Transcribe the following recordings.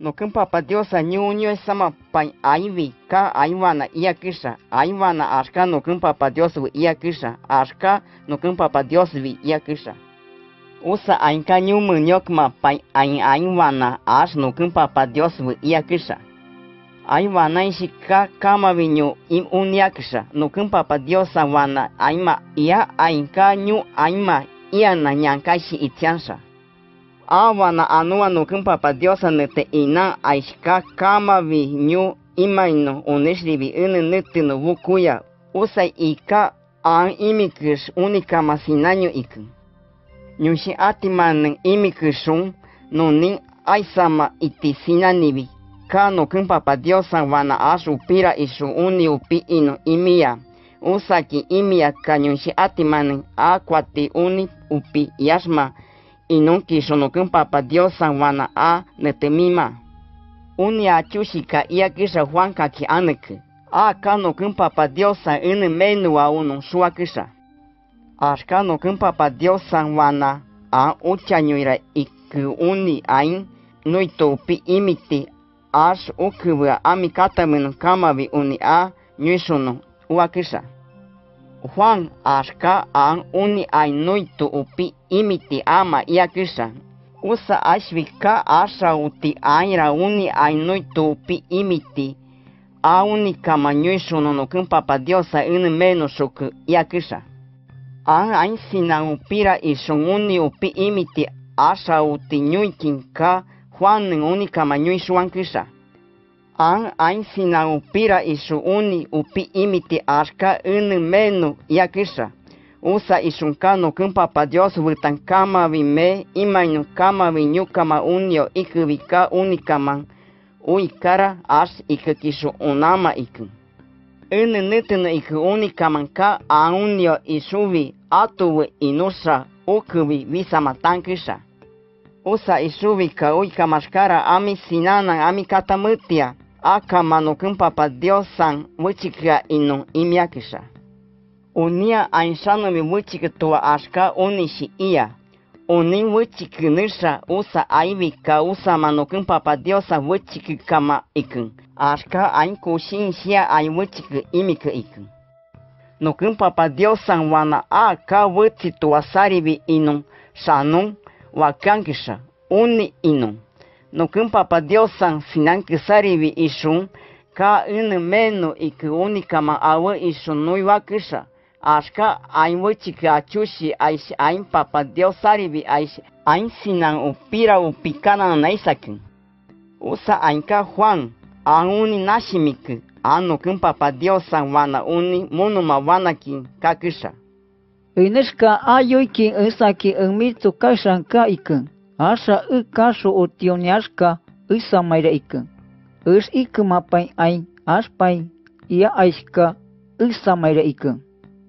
no kun papa diosa nyunyo sama pai aivi ka aiwana ia kisha aiwana ashka no kun papa dios ia kisha ashka no kun papa dios ia kisha usa ainka nyumu nyokma pai aiwana ash no kun papa dios ia kisha aiwana ishika kama vinyo im unia kisha no kun papa diosa wana aima ia ainka nyu aima ia na nyankashi itiansha awana anua no kun papa diosa nete ina aishka kama vi nyu imaino oneshrivi nete no vukuya usai ika an imikish unika masinaño ikun nyushi atiman imikishun no nin aisama itisinanivi ka no kun papa diosa wana ashu pira ishu uni upi ino imia usaki imia ka nyushi atiman akwati uni upi yashma inon kisho no kun papa diosa wana a netemima uni achushika ia kisha juanka ki anek a ka no kun papa diosa ene menua uno shua kisha ashka no kun papa diosa wana a uchanyuira iku uni ain noito upi imiti ash ukubwa amikatamen kamavi uni a nyushono uakisha Juan ashka an uni ay noito upi imiti ama iakisha usa ashvika asha uti aira uni ay noito upi imiti a uni kama nyushono no kun papa diosa ene meno shoku iakisha an ain sina upira ishon uni upi imiti asha uti nyuikin ka Juan uni kama nyuishuan kisha an ain sina upira ishu uni upi imiti ashka ene meno yakisha usa ishunka no kun papa dios vutan kama vime imaino kama vinyu kama unio ikuvika unikaman uikara ash ikakishu unama ikun ene neteno iku unikaman ka a unio ishuvi atuwe inusha ukuvi visamatankisha usa ishuvi ka uikamashkara ami sinana ami katamutia akama no kun papa diosan wuchika ino imiakisha unia ainshano mi wuchika tua ashka unishi ia uni wuchika nisha usa aivika usa mano kun papa diosa wuchika kama ikun ashka ain kushin shia ai wuchika imika ikun no kun papa diosan wana aka wuchi tua saribi ino shanun wakankisha uni ino no kun papa diosan sinanki sarivi ishun ka ene meno iku unikama awe ishun nuiwakisha ashka ain wuchika achushi aish ain papa dios sarivi aish ain sinan upira upikana naisakin usa ainka Juan an uni nashimik an no kun papa diosan wana uni monuma wanakin kakisha Ineshka ayoiki isaki umitsu kashanka ikun Asha kasho utionyashka isamaira ikun. Ikmapai ain aspai ia aishka isamaira ikun.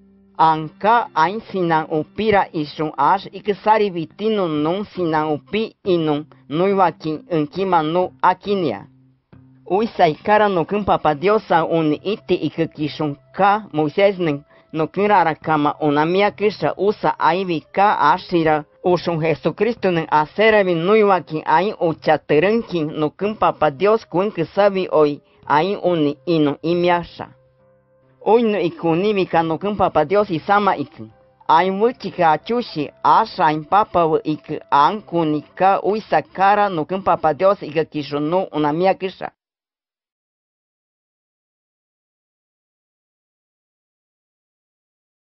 Anka ain sinan upira ishun ash ikisari vitino non sinan upi inon nuiwakin unkima no akinia. Uisaikara no kun papa diosa uni iti ikakishun ka Moisés no kun rarakama unamia kisha usa aivika ashira ushun Jesucristo nen aceravi nuiwakin ain uchaterenkin no kun papa Dios kun kisavi oi ain uni ino imiasha. Oi no ikunivika no kun papa Dios isama ikun. Ain wuchika achushi asha ain papa wu ik an kunika uisakara no kun papa Dios ikakishono unamia kisha.